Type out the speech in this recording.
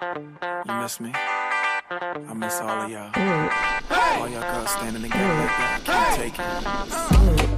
You miss me? I miss all of y'all. All y'all girls standing together like that. I can't take it.